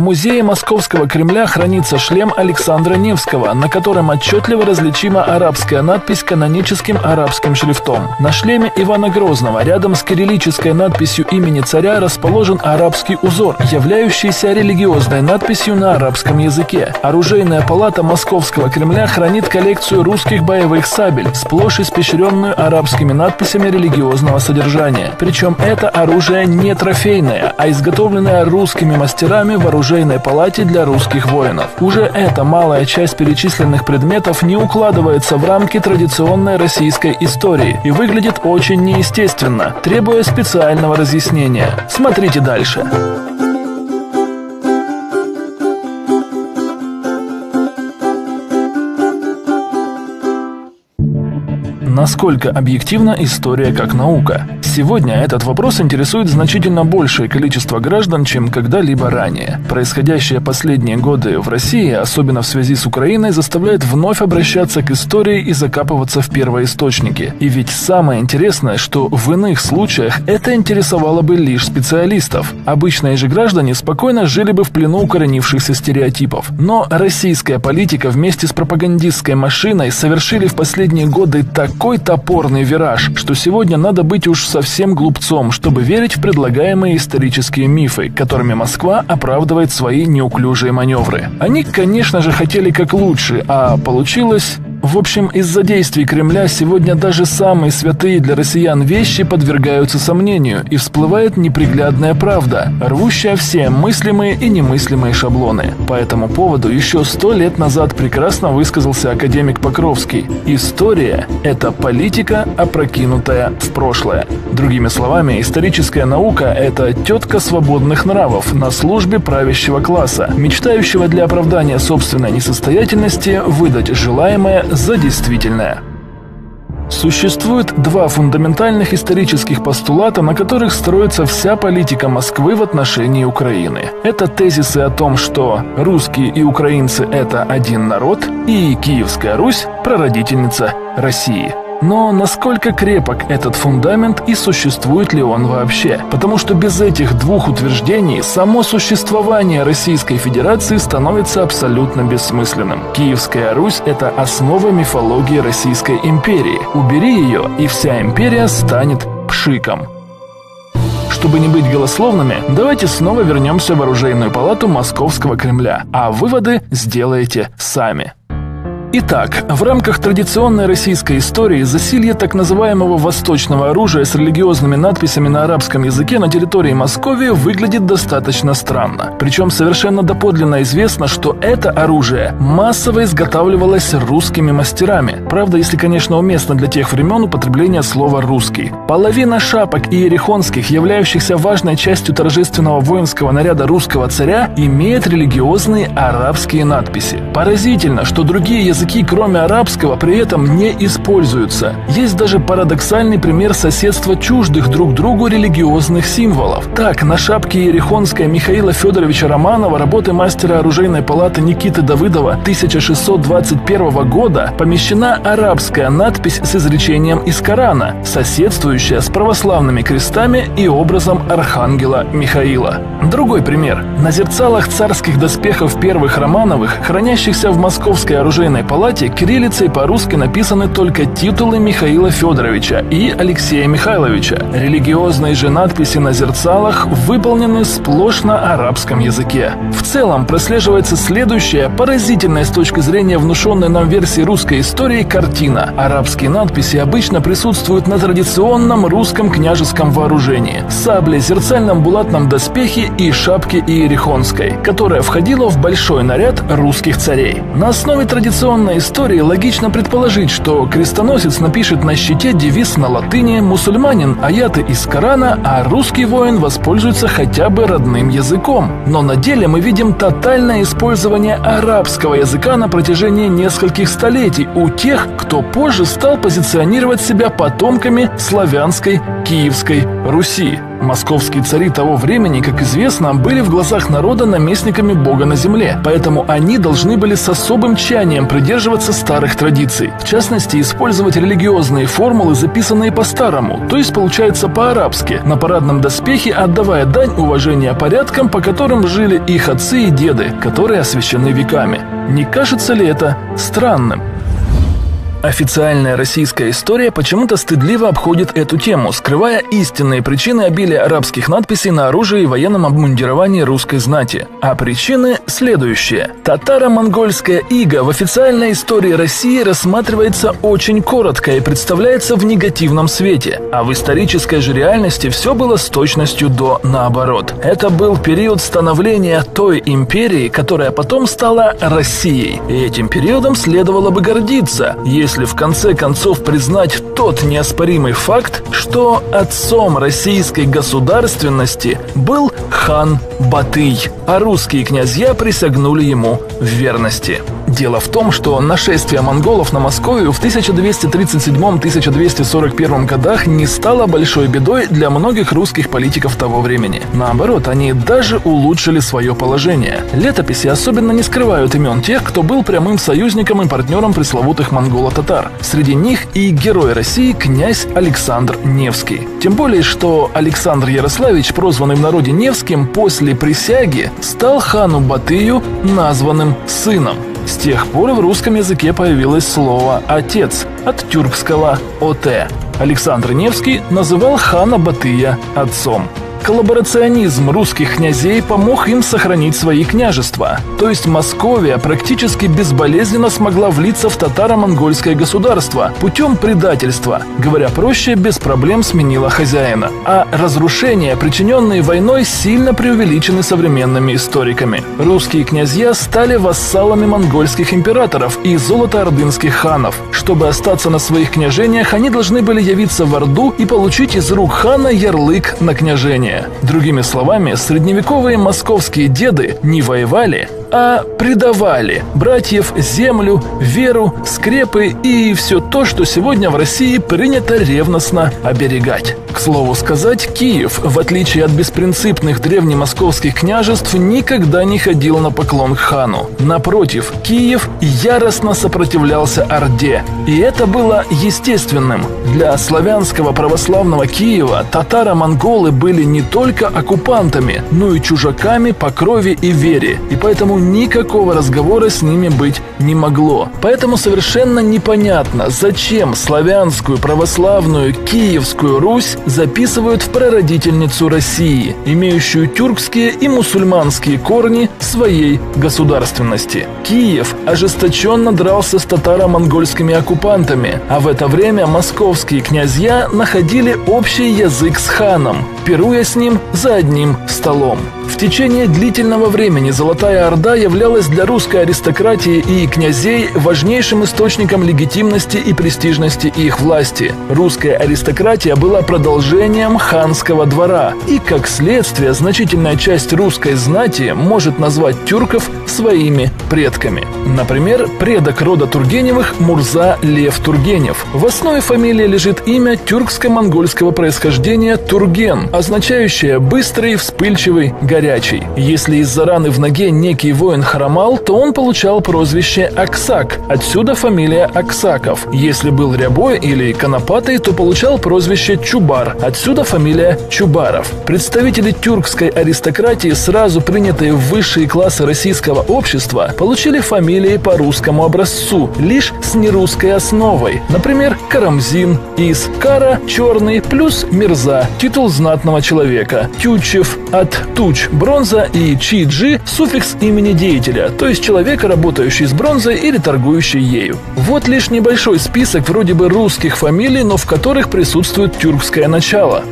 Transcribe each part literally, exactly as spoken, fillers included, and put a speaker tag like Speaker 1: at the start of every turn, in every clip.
Speaker 1: музее Московского Кремля хранится шлем Александра Невского, на котором отчетливо различима арабская надпись каноническим арабским шрифтом. На шлеме Ивана Грозного рядом с кириллической надписью имени царя расположен арабский узор, являющийся религиозной надписью на арабском языке. Оружейная палата Московского Кремля хранит коллекцию русских боевых сабель, сплошь испещренную арабскими надписями религиозного содержания. Причем это оружие не трофейное, а изготовленное русскими мастерами в оружейной палате для русских воинов. Уже эта малая часть перечисленных предметов не укладывается в рамки традиционной российской истории и выглядит очень неестественно, требуя специального разъяснения. Смотрите дальше. Насколько объективна история как наука? Сегодня этот вопрос интересует значительно большее количество граждан, чем когда-либо ранее. Происходящее последние годы в России, особенно в связи с Украиной, заставляет вновь обращаться к истории и закапываться в первоисточники. И ведь самое интересное, что в иных случаях это интересовало бы лишь специалистов. Обычные же граждане спокойно жили бы в плену укоренившихся стереотипов. Но российская политика вместе с пропагандистской машиной совершили в последние годы такой топорный вираж, что сегодня надо быть уж совсем глупцом, чтобы верить в предлагаемые исторические мифы, которыми Москва оправдывает свои неуклюжие маневры. Они, конечно же, хотели как лучше, а получилось... В общем, из-за действий Кремля сегодня даже самые святые для россиян вещи подвергаются сомнению, и всплывает неприглядная правда, рвущая все мыслимые и немыслимые шаблоны. По этому поводу еще сто лет назад прекрасно высказался академик Покровский. История – это политика, опрокинутая в прошлое. Другими словами, историческая наука – это тетка свободных нравов на службе правящего класса, мечтающего для оправдания собственной несостоятельности выдать желаемое за действительное. Существует два фундаментальных исторических постулата, на которых строится вся политика Москвы в отношении Украины. Это тезисы о том, что русские и украинцы – это один народ, и Киевская Русь – прародительница России. Но насколько крепок этот фундамент и существует ли он вообще? Потому что без этих двух утверждений само существование Российской Федерации становится абсолютно бессмысленным. Киевская Русь – это основа мифологии Российской империи. Убери ее, и вся империя станет пшиком. Чтобы не быть голословными, давайте снова вернемся в оружейную палату Московского Кремля, а выводы сделаете сами. Итак, в рамках традиционной российской истории засилье так называемого восточного оружия с религиозными надписями на арабском языке на территории Московии выглядит достаточно странно. Причем совершенно доподлинно известно, что это оружие массово изготавливалось русскими мастерами. Правда, если, конечно, уместно для тех времен употребление слова «русский». Половина шапок иерихонских, являющихся важной частью торжественного воинского наряда русского царя, имеет религиозные арабские надписи. Поразительно, что другие языки Языки, кроме арабского, при этом не используются. Есть даже парадоксальный пример соседства чуждых друг другу религиозных символов. Так, на шапке иерихонской Михаила Федоровича Романова, работы мастера оружейной палаты Никиты Давыдова тысяча шестьсот двадцать первого года, помещена арабская надпись с изречением из Корана, соседствующая с православными крестами и образом архангела Михаила. Другой пример. На зерцалах царских доспехов первых Романовых, хранящихся в Московской оружейной палате, кириллицей по-русски написаны только титулы Михаила Федоровича и Алексея Михайловича. Религиозные же надписи на зерцалах выполнены сплошь на арабском языке. В целом прослеживается следующая, поразительная с точки зрения внушенной нам версии русской истории, картина. Арабские надписи обычно присутствуют на традиционном русском княжеском вооружении: сабле, зерцальном булатном доспехе и шапке иерихонской, которая входила в большой наряд русских царей. На основе традиционной истории логично предположить, что крестоносец напишет на щите девиз на латыни, мусульманин – аяты из Корана, а русский воин воспользуется хотя бы родным языком. Но на деле мы видим тотальное использование арабского языка на протяжении нескольких столетий у тех, кто позже стал позиционировать себя потомками славянской Киевской Руси. Московские цари того времени, как известно, были в глазах народа наместниками Бога на земле, поэтому они должны были с особым тщанием придерживаться старых традиций. В частности, использовать религиозные формулы, записанные по-старому, то есть получается по-арабски, на парадном доспехе отдавая дань уважения порядкам, по которым жили их отцы и деды, которые освящены веками. Не кажется ли это странным? Официальная российская история почему-то стыдливо обходит эту тему, скрывая истинные причины обилия арабских надписей на оружии и военном обмундировании русской знати. А причины следующие. Татаро-монгольская ига в официальной истории России рассматривается очень коротко и представляется в негативном свете. А в исторической же реальности все было с точностью до наоборот. Это был период становления той империи, которая потом стала Россией. И этим периодом следовало бы гордиться, если Если в конце концов признать тот неоспоримый факт, что отцом российской государственности был хан Батый, а русские князья присягнули ему в верности. Дело в том, что нашествие монголов на Московию в тысяча двести тридцать седьмом — тысяча двести сорок первом годах не стало большой бедой для многих русских политиков того времени. Наоборот, они даже улучшили свое положение. Летописи особенно не скрывают имен тех, кто был прямым союзником и партнером пресловутых монголо-татар. Среди них и герой России князь Александр Невский. Тем более, что Александр Ярославич, прозванный в народе Невским, после присяги стал хану Батыю названным сыном. С тех пор в русском языке появилось слово «отец» от тюркского «оте». Александр Невский называл хана Батыя отцом. Коллаборационизм русских князей помог им сохранить свои княжества. То есть Московия практически безболезненно смогла влиться в татаро-монгольское государство путем предательства. Говоря проще, без проблем сменила хозяина. А разрушения, причиненные войной, сильно преувеличены современными историками. Русские князья стали вассалами монгольских императоров и золотоордынских ханов. Чтобы остаться на своих княжениях, они должны были явиться в Орду и получить из рук хана ярлык на княжение. Другими словами, средневековые московские деды не воевали, а предавали братьев, землю, веру, скрепы и все то, что сегодня в России принято ревностно оберегать. К слову сказать, Киев, в отличие от беспринципных древнемосковских княжеств, никогда не ходил на поклон к хану. Напротив, Киев яростно сопротивлялся Орде, и это было естественным. Для славянского православного Киева татаро-монголы были не только оккупантами, но и чужаками по крови и вере, и поэтому никакого разговора с ними быть не могло. Поэтому совершенно непонятно, зачем славянскую православную Киевскую Русь записывают в прародительницу России, имеющую тюркские и мусульманские корни своей государственности. Киев ожесточенно дрался с татаро-монгольскими оккупантами, а в это время московские князья находили общий язык с ханом, пируя с ним за одним столом. В течение длительного времени Золотая Орда являлась для русской аристократии и князей важнейшим источником легитимности и престижности их власти. Русская аристократия была продолжением ханского двора, и, как следствие, значительная часть русской знати может назвать тюрков своими предками. Например, предок рода Тургеневых Мурза Лев Тургенев. В основе фамилии лежит имя тюркско-монгольского происхождения Турген, означающее «быстрый, вспыльчивый, горячий». Если из-за раны в ноге некий воин хромал, то он получал прозвище Аксак, отсюда фамилия Аксаков. Если был рябой или конопатый, то получал прозвище Чубар, отсюда фамилия Чубаров. Представители тюркской аристократии, сразу принятые в высшие классы российского общества, получили фамилии по русскому образцу, лишь с нерусской основой. Например, Карамзин из Кара – черный плюс Мирза – титул знатного человека, Тютчев от Туч – бронза и Чиджи – суффикс имени деятеля, то есть человека, работающий с бронзой или торгующий ею. Вот лишь небольшой список вроде бы русских фамилий, но в которых присутствует тюркское начало.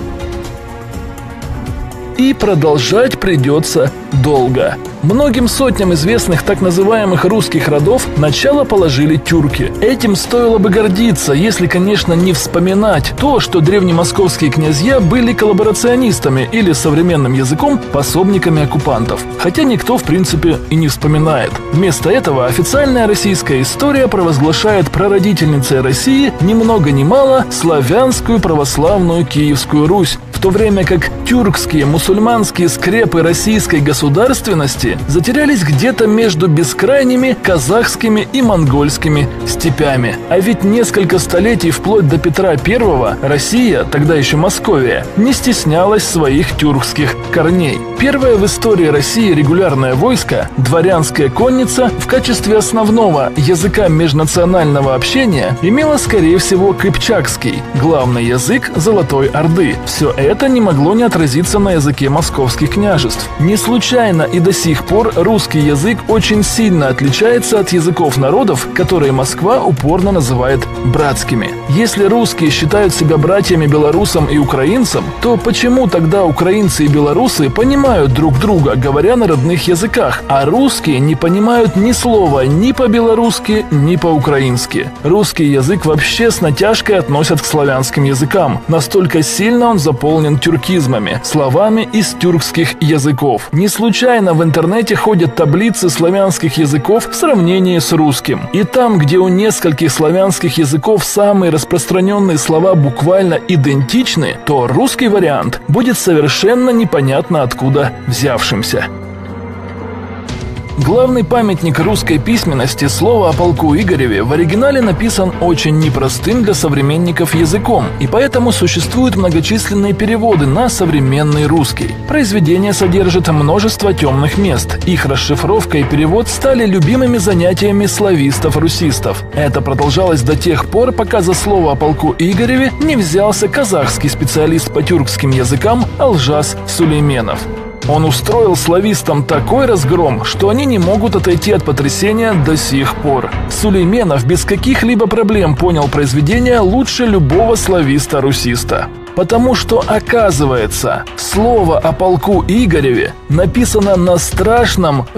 Speaker 1: И продолжать придется долго. Многим сотням известных так называемых русских родов начало положили тюрки. Этим стоило бы гордиться, если, конечно, не вспоминать то, что древнемосковские князья были коллаборационистами или современным языком пособниками оккупантов. Хотя никто, в принципе, и не вспоминает. Вместо этого официальная российская история провозглашает прародительницей России ни много ни мало славянскую православную Киевскую Русь, в то время как тюркские, мусульманские скрепы российской государственности затерялись где-то между бескрайними казахскими и монгольскими степями. А ведь несколько столетий вплоть до Петра Первого Россия, тогда еще Московия, не стеснялась своих тюркских корней. Первое в истории России регулярное войско, дворянская конница, в качестве основного языка межнационального общения имела, скорее всего, кыпчакский, главный язык Золотой Орды. Все это не могло не отразиться на языке московских княжеств. Не случайно и до сих пор русский язык очень сильно отличается от языков народов, которые Москва упорно называет братскими. Если русские считают себя братьями белорусам и украинцам, то почему тогда украинцы и белорусы понимают друг друга, говоря на родных языках, а русские не понимают ни слова ни по-белорусски, ни по-украински? Русский язык вообще с натяжкой относят к славянским языкам. Настолько сильно он заполнен тюркизмами, словами из тюркских языков. Не случайно в интернете ходят таблицы славянских языков в сравнении с русским. И там, где у нескольких славянских языков самые распространенные слова буквально идентичны, то русский вариант будет совершенно непонятно откуда взявшимся. Главный памятник русской письменности, слово о полку Игореве, в оригинале написан очень непростым для современников языком, и поэтому существуют многочисленные переводы на современный русский. Произведение содержит множество темных мест. Их расшифровка и перевод стали любимыми занятиями славистов-русистов. Это продолжалось до тех пор, пока за слово о полку Игореве не взялся казахский специалист по тюркским языкам Алжас Сулейменов. Он устроил славистам такой разгром, что они не могут отойти от потрясения до сих пор. Сулейменов без каких-либо проблем понял произведение лучше любого слависта-русиста. Потому что, оказывается, слово о полку Игореве написано на страшном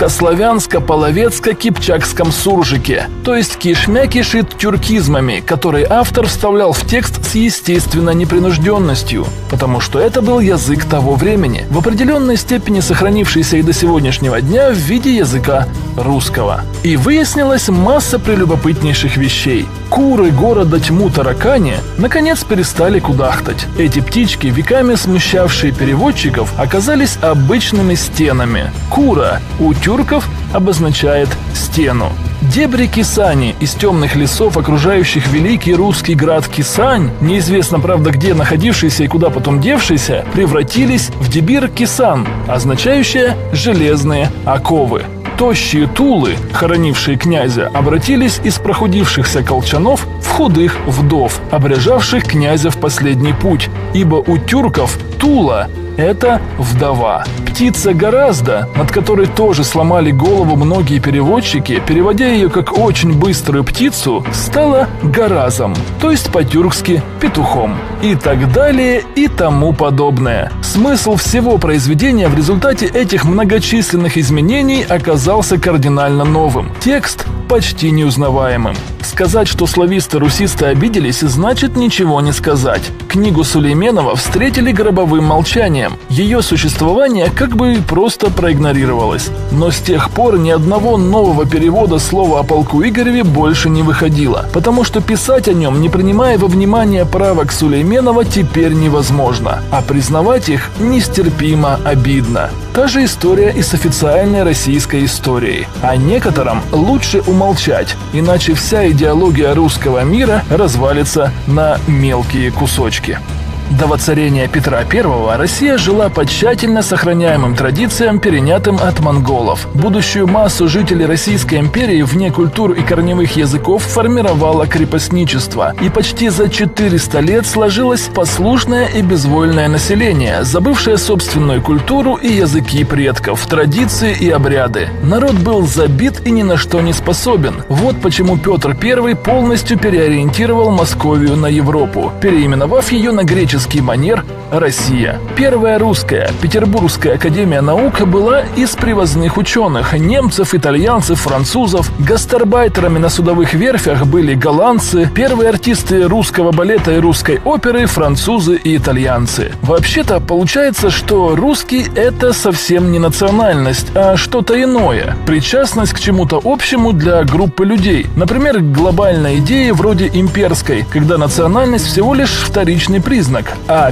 Speaker 1: русско-славянско-половецко-кипчакском суржике, то есть кишмя кишит тюркизмами, которые автор вставлял в текст с естественной непринужденностью, потому что это был язык того времени, в определенной степени сохранившийся и до сегодняшнего дня в виде языка русского. И выяснилась масса прелюбопытнейших вещей. Куры города Тьму-Таракани наконец перестали кудахтать. Эти птички, веками смущавшие переводчиков, оказались обычными стенами. Кура у тюрков обозначает стену. Дебри Кисани из темных лесов, окружающих великий русский град Кисань, неизвестно, правда, где находившийся и куда потом девшийся, превратились в Дебир Кисан, означающее «железные оковы». Тощие тулы, хоронившие князя, обратились из прохудившихся колчанов в худых вдов, обрежавших князя в последний путь, ибо у тюрков тула – это вдова. Птица гораздо, над которой тоже сломали голову многие переводчики, переводя ее как очень быструю птицу, стала горазом, то есть по-тюркски петухом. И так далее, и тому подобное. Смысл всего произведения в результате этих многочисленных изменений оказался кардинально новым. Текст почти неузнаваемым. Сказать, что слависты-русисты обиделись, значит ничего не сказать. Книгу Сулейменова встретили гробовым молчанием. Ее существование как бы просто проигнорировалось. Но с тех пор ни одного нового перевода слова о полку Игореве больше не выходило, потому что писать о нем, не принимая во внимание правок Сулейменова, теперь невозможно, а признавать их нестерпимо обидно. Та же история и с официальной российской историей. О некотором лучше умолчать, иначе вся идеология русского мира развалится на мелкие кусочки. До воцарения Петра Первого Россия жила по тщательно сохраняемым традициям, перенятым от монголов. Будущую массу жителей Российской империи вне культур и корневых языков формировало крепостничество, и почти за четыреста лет сложилось послушное и безвольное население, забывшее собственную культуру и языки предков, традиции и обряды. Народ был забит и ни на что не способен. Вот почему Петр Первый полностью переориентировал Московию на Европу, переименовав ее на греческий манер «Россия». Первая русская Петербургская академия наук была из привозных ученых – немцев, итальянцев, французов. Гастарбайтерами на судовых верфях были голландцы, первые артисты русского балета и русской оперы – французы и итальянцы. Вообще-то получается, что русский – это совсем не национальность, а что-то иное – причастность к чему-то общему для группы людей. Например, к глобальной идее вроде имперской, когда национальность всего лишь вторичный признак, а первичный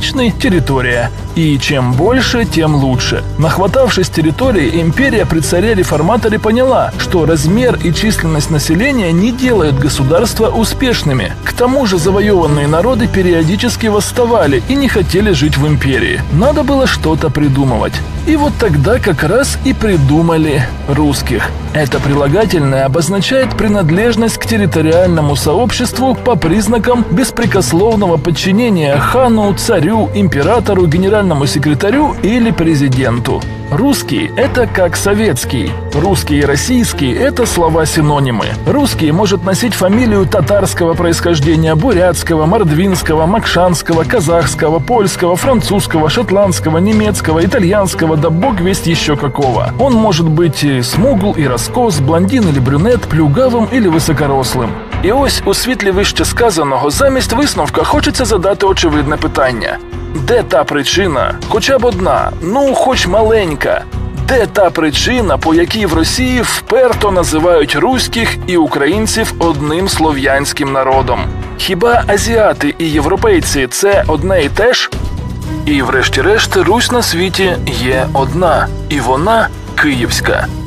Speaker 1: лаконичный – территория. И чем больше, тем лучше. Нахватавшись территории, империя при царе-реформаторе поняла, что размер и численность населения не делают государства успешными. К тому же завоеванные народы периодически восставали и не хотели жить в империи. Надо было что-то придумывать. И вот тогда как раз и придумали русских. Это прилагательное обозначает принадлежность к территориальному сообществу по признакам беспрекословного подчинения хану, царю, императору, генеральному секретарю или президенту. Русский – это как советский. Русский и российский – это слова-синонимы. Русский может носить фамилию татарского происхождения, бурятского, мордвинского, макшанского, казахского, польского, французского, шотландского, немецкого, итальянского, да бог весть еще какого. Он может быть и смугл, и раскос, блондин или брюнет, плюгавим или високорослим. І ось у світлі вище сказаного замість висновка хочеться задати очевидне питання. Де та причина, хоча б одна, ну хоч маленька, де та причина, по якій в Росії вперто називають руських і українців одним слов'янським народом? Хіба азіати і європейці – це одне і те ж? І врешті-решт Русь на світі є одна, і вона – київська.